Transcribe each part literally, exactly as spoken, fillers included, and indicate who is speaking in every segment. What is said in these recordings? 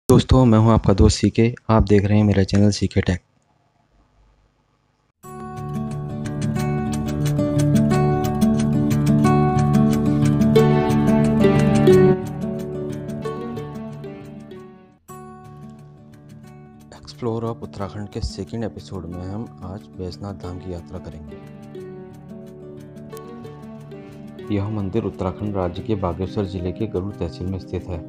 Speaker 1: दोस्तों, मैं हूं आपका दोस्त सीके। आप देख रहे हैं मेरा channel CK tech. Explore of Uttarakhand के सेकंड एपिसोड में हम आज बैजनाथ धाम की यात्रा करेंगे। यह मंदिर उत्तराखंड राज्य के बागेश्वर जिले के गरुड़ तहसील में स्थित है।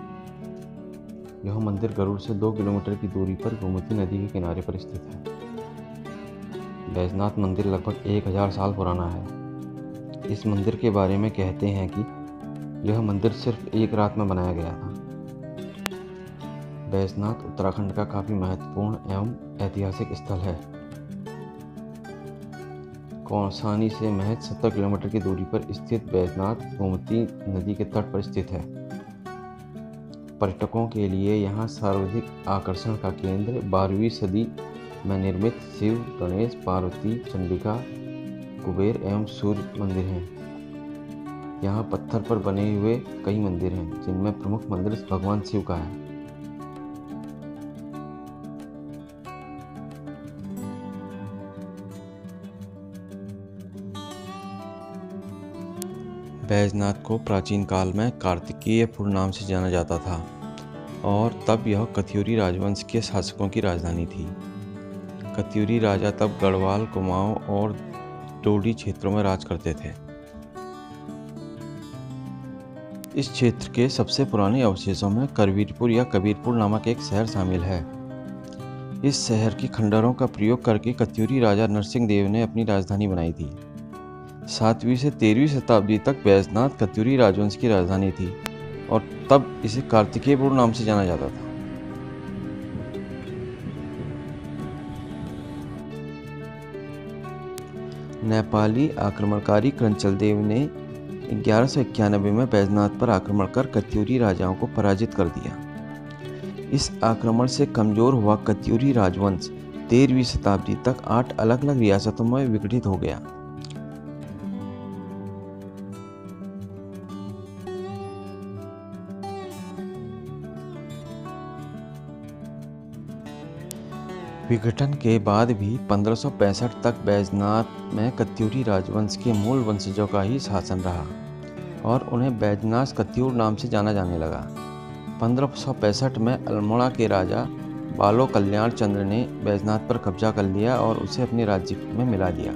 Speaker 1: यह मंदिर गरुड़ से दो किलोमीटर की दूरी पर गोमती नदी के किनारे पर स्थित है। बैजनाथ मंदिर लगभग एक हजार साल पुराना है। इस मंदिर के बारे में कहते हैं कि यह मंदिर सिर्फ एक रात में बनाया गया था। बैजनाथ उत्तराखंड का काफी महत्वपूर्ण एवं ऐतिहासिक स्थल है। कौसानी से महज सत्तर किलोमीटर की दूरी पर स्थित बैजनाथ गोमती नदी के तट पर स्थित है। पर्यटकों के लिए यहाँ सर्वाधिक आकर्षण का केंद्र बारहवीं सदी में निर्मित शिव, गणेश, पार्वती, चंडिका, कुबेर एवं सूर्य मंदिर हैं। यहाँ पत्थर पर बने हुए कई मंदिर हैं, जिनमें प्रमुख मंदिर भगवान शिव का है। बैजनाथ को प्राचीन काल में कार्तिकेयपुर नाम से जाना जाता था और तब यह कत्यूरी राजवंश के शासकों की राजधानी थी। कत्यूरी राजा तब गढ़वाल, कुमाऊं और डोडी क्षेत्रों में राज करते थे। इस क्षेत्र के सबसे पुराने अवशेषों में करवीरपुर या कबीरपुर नामक एक शहर शामिल है। इस शहर की खंडरों का प्रयोग करके कत्यूरी राजा नरसिंह देव ने अपनी राजधानी बनाई थी। सातवीं से तेरहवीं शताब्दी तक बैजनाथ कत्यूरी राजवंश की राजधानी थी और तब इसे कार्तिकेयपुर नाम से जाना जाता था। नेपाली आक्रमणकारी क्रंचल देव ने ग्यारह सौ इक्यानवे में बैजनाथ पर आक्रमण कर कत्यूरी राजाओं को पराजित कर दिया। इस आक्रमण से कमजोर हुआ कत्यूरी राजवंश तेरहवीं शताब्दी तक आठ अलग अलग रियासतों में विघटित हो गया। विघटन के बाद भी पंद्रह सौ पैंसठ तक बैजनाथ में कत्यूरी राजवंश के मूल वंशजों का ही शासन रहा और उन्हें बैजनाथ कत्यूर नाम से जाना जाने लगा। पंद्रह सौ पैंसठ में अल्मोड़ा के राजा बालो कल्याण चंद्र ने बैजनाथ पर कब्जा कर लिया और उसे अपने राज्य में मिला लिया।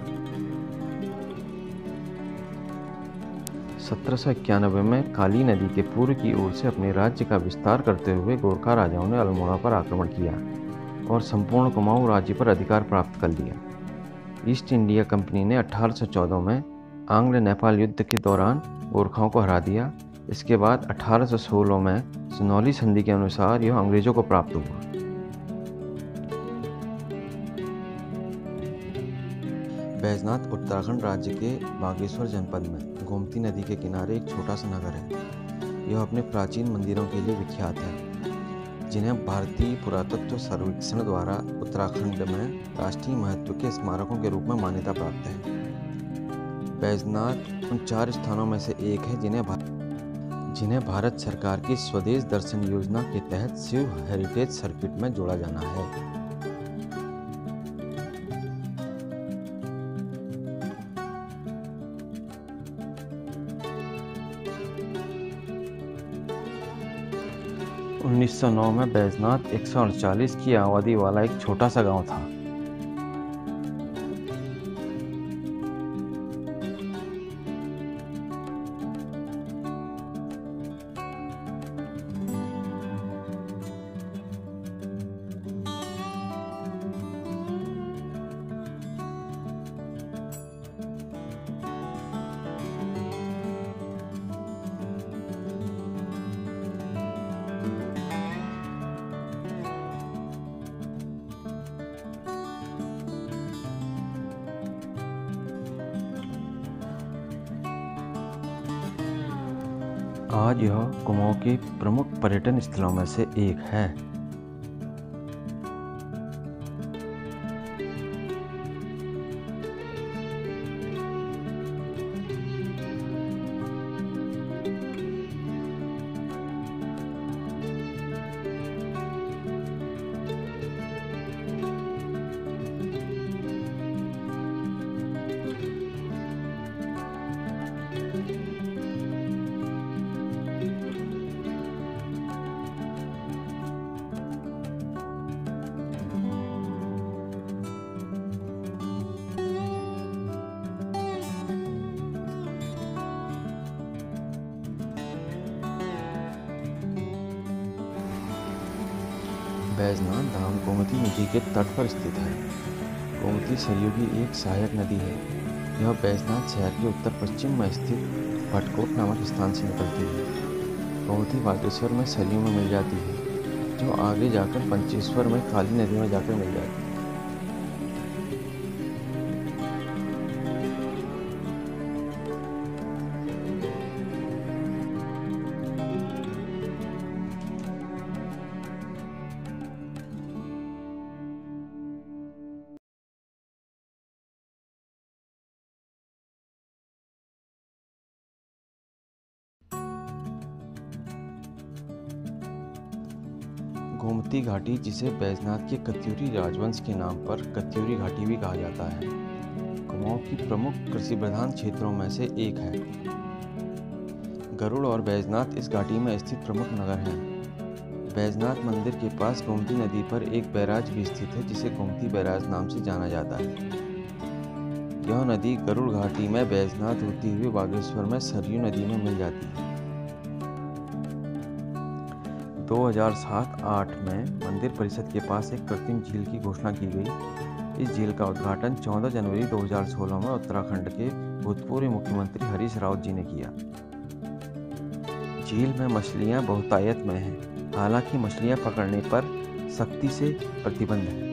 Speaker 1: सत्रह सौ इक्यानवे में काली नदी के पूर्व की ओर से अपने राज्य का विस्तार करते हुए गोरखा राजाओं ने अल्मोड़ा पर आक्रमण किया और संपूर्ण कुमाऊं राज्य पर अधिकार प्राप्त कर लिया। ईस्ट इंडिया कंपनी ने अठारह सौ चौदह में आंग्ल नेपाल युद्ध के दौरान गोरखाओं को हरा दिया। इसके बाद अठारह सौ सोलह में सुनौली संधि के अनुसार यह अंग्रेजों को प्राप्त हुआ। बैजनाथ उत्तराखंड राज्य के बागेश्वर जनपद में गोमती नदी के किनारे एक छोटा सा नगर है। यह अपने प्राचीन मंदिरों के लिए विख्यात है, जिन्हें भारतीय पुरातत्व सर्वेक्षण द्वारा उत्तराखंड में राष्ट्रीय महत्व के स्मारकों के रूप में मान्यता प्राप्त है। बैजनाथ उन चार स्थानों में से एक है जिन्हें भा... जिन्हें भारत सरकार की स्वदेश दर्शन योजना के तहत शिव हेरिटेज सर्किट में जोड़ा जाना है। उन्नीस सौ नौ में बैजनाथ एक सौ अड़तालीस की आबादी वाला एक छोटा सा गांव था। आज यह कुमाऊं के प्रमुख पर्यटन स्थलों में से एक है। बैजनाथ धाम गोमती नदी के तट पर स्थित है। गोमती सरयू की एक सहायक नदी है। यह बैजनाथ शहर के उत्तर पश्चिम में स्थित भटकोट नामक स्थान से निकलती है। गोमती बागेश्वर में सरयू में मिल जाती है, जो आगे जाकर पंचेश्वर में काली नदी में जाकर मिल जाती है। गोमती घाटी, जिसे बैजनाथ के कत्यूरी राजवंश के नाम पर कत्यूरी घाटी भी कहा जाता है, कुमाऊं की प्रमुख कृषि प्रधान क्षेत्रों में से एक है। गरुड़ और बैजनाथ इस घाटी में स्थित प्रमुख नगर हैं। बैजनाथ मंदिर के पास गोमती नदी पर एक बैराज भी स्थित है, जिसे गोमती बैराज नाम से जाना जाता है। यह नदी गरुड़ घाटी में बैजनाथ होती हुई बागेश्वर में सरयू नदी में मिल जाती है। दो हज़ार सात आठ में मंदिर परिषद के पास एक कृत्रिम झील की घोषणा की गई। इस झील का उद्घाटन चौदह जनवरी दो हज़ार सोलह में उत्तराखंड के भूतपूर्व मुख्यमंत्री हरीश रावत जी ने किया। झील में मछलियां बहुतायत में हैं, हालांकि मछलियां पकड़ने पर सख्ती से प्रतिबंध है।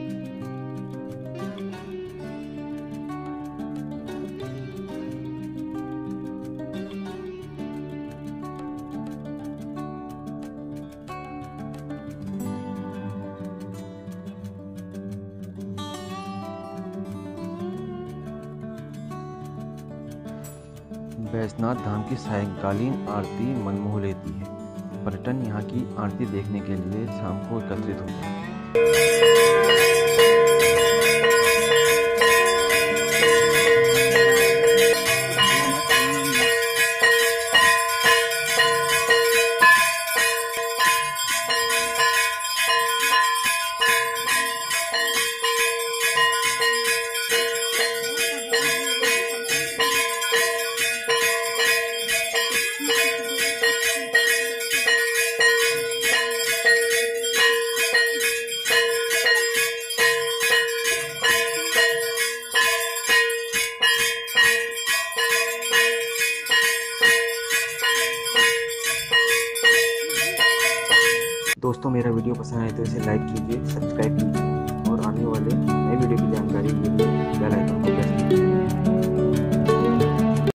Speaker 1: बैजनाथ धाम की सायंकालीन आरती मनमोह लेती है। पर्यटन यहाँ की आरती देखने के लिए शाम को एकत्रित होते हैं। दोस्तों, मेरा वीडियो पसंद आए तो इसे लाइक कीजिए, सब्सक्राइब कीजिए।